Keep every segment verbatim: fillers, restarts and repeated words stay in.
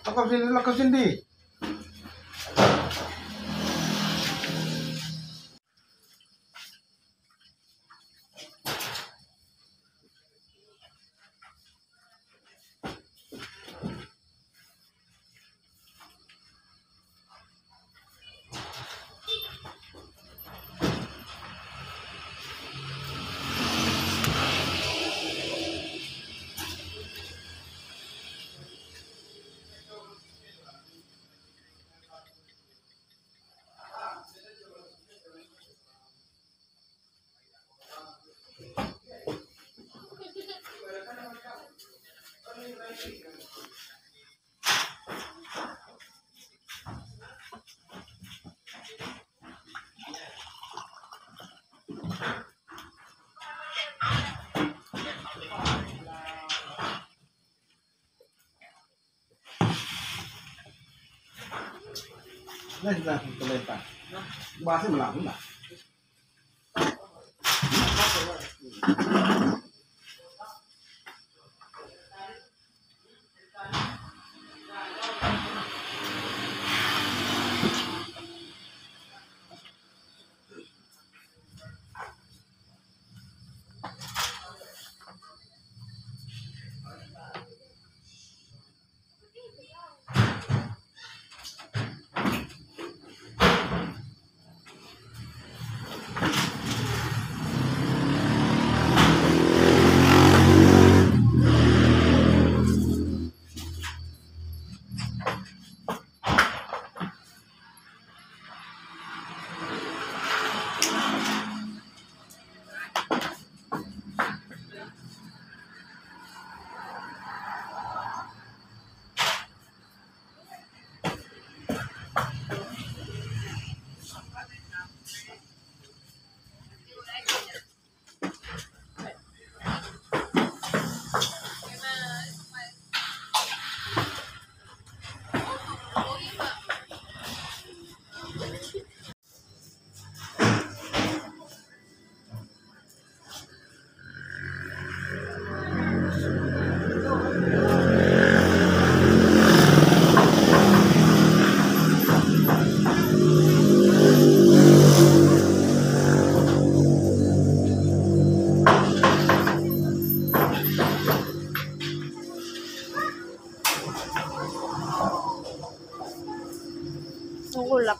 Lekap sini, lekap sini. Nah, sudah terlepas. Bahasa Melayu lah. Nungulak.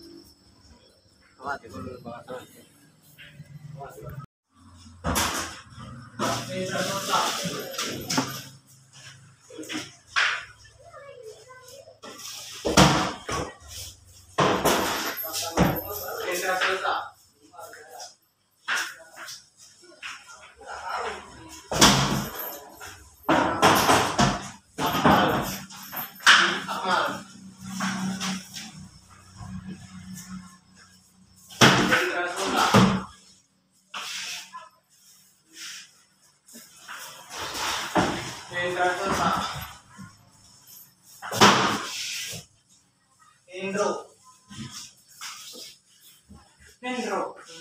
Indro. Indro.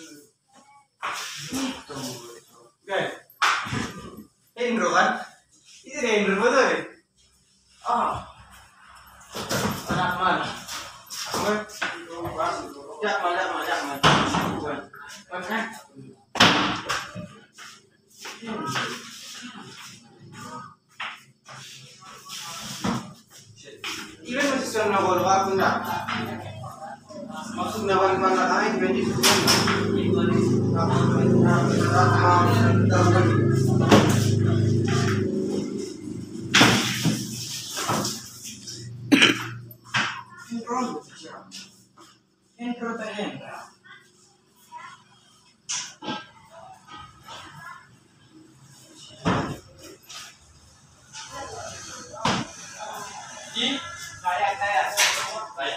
Itu. Guys. Indro kan? Ini dia Indro betul ya? Ah. Anak mana? Apa? Jak mana, jak mana, jak mana. Mana? Even masih sudah nawar aku nak. Maksud nawar mana lain benci semua. Intro, intro terhendak. Ji, saya saya saya.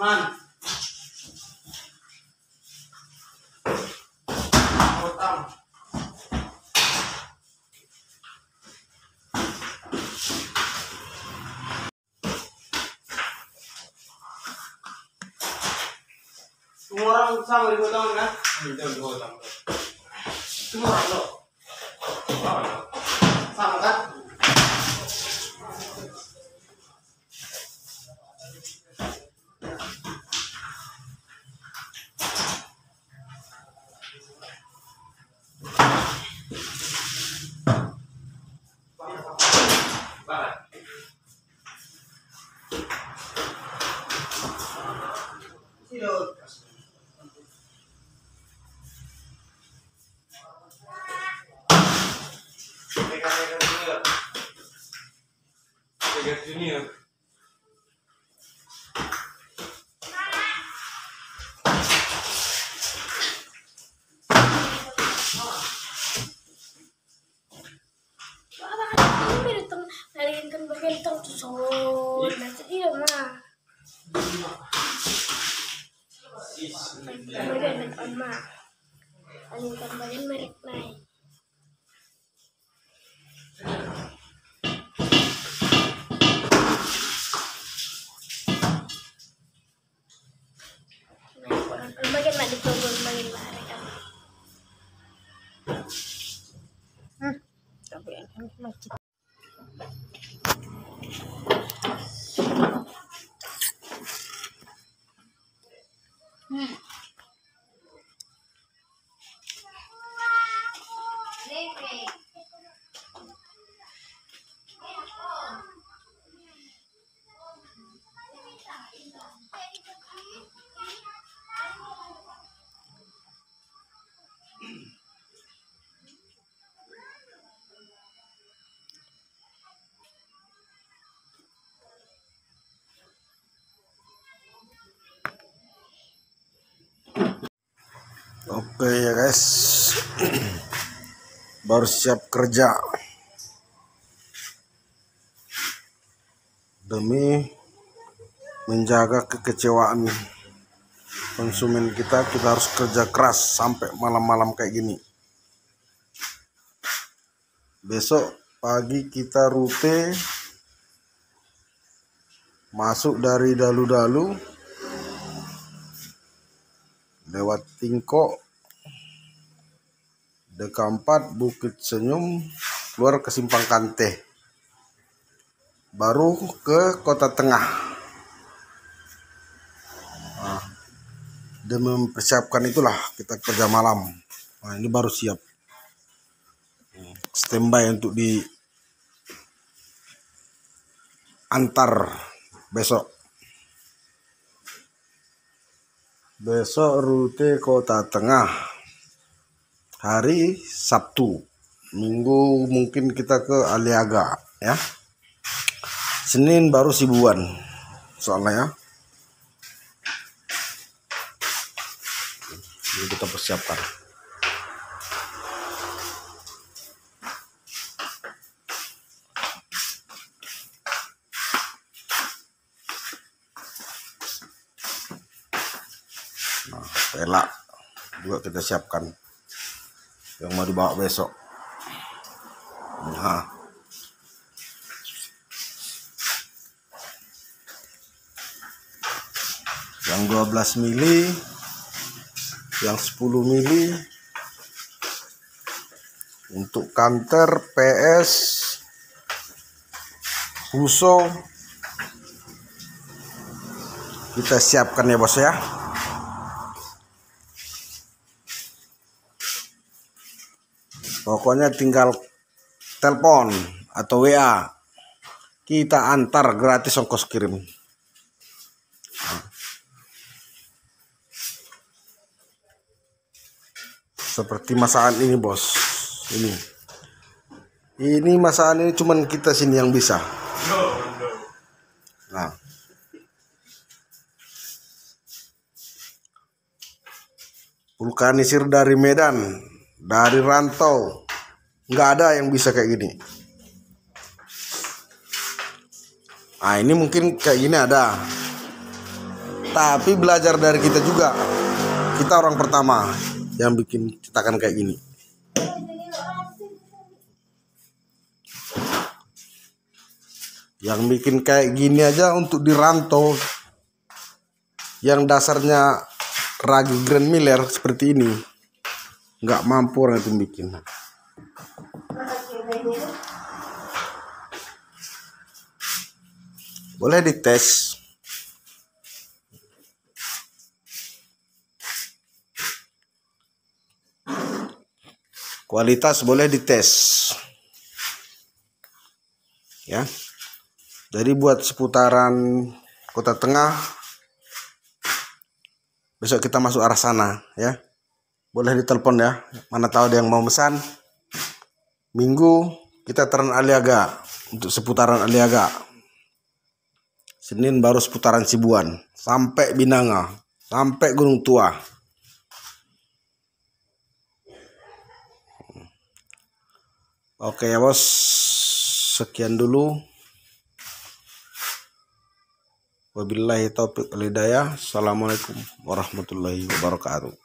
Man. Utang. Semua orang sama di utang kan? Itu di utang. Semua orang lo. Sama kan? Junior. Nalingkan bagian tong susut, nanti dia mah. Bagian depan mah. Nalingkan bagian merek lain. Bagian mana dicoba bagian mana kan? Hmm, tapi yang macet. Hmm. Oke ya guys, baru siap kerja demi menjaga kekecewaan konsumen kita. Kita harus kerja keras sampai malam-malam kayak gini. Besok pagi kita rute masuk dari Dalu-Dalu lewat Tingkok, Deka empat, Bukit Senyum, keluar ke Simpang Kante, baru ke Kota Tengah. Nah, demi mempersiapkan itulah kita kerja malam. Nah, ini baru siap, standby untuk di antar besok. Besok rute Kota Tengah, hari Sabtu. Minggu mungkin kita ke Aliaga ya. Senin baru Sibuan soalnya ya. Jadi kita persiapkan. Nah, pelak juga kita siapkan yang mau dibawa besok. Nah, yang dua belas mili, yang sepuluh mili untuk kanter, P S, Huso kita siapkan ya bos ya. Pokoknya tinggal telepon atau W A, kita antar gratis ongkos kirim. Seperti masakan ini bos, ini ini masakan ini cuman kita sini yang bisa. Nah, vulkanisir dari Medan, dari rantau, nggak ada yang bisa kayak gini. Nah, ini mungkin kayak gini ada, Tapi belajar dari kita juga. Kita orang pertama yang bikin cetakan kayak gini. Yang bikin kayak gini aja untuk di rantau yang dasarnya ragi Grand Miller seperti ini, nggak mampu orang itu bikin. Boleh dites. Kualitas boleh dites. Ya. Jadi buat seputaran Kota Tengah, besok kita masuk arah sana ya. Boleh ditelepon ya. Mana tahu ada yang mau pesan. Minggu kita Trans Aliaga untuk seputaran Aliaga. Senin baru seputaran Sibuan sampai Binanga, sampai Gunung Tua. Oke ya bos, sekian dulu. Wabillahi taufiq wal hidayah. Assalamualaikum warahmatullahi wabarakatuh.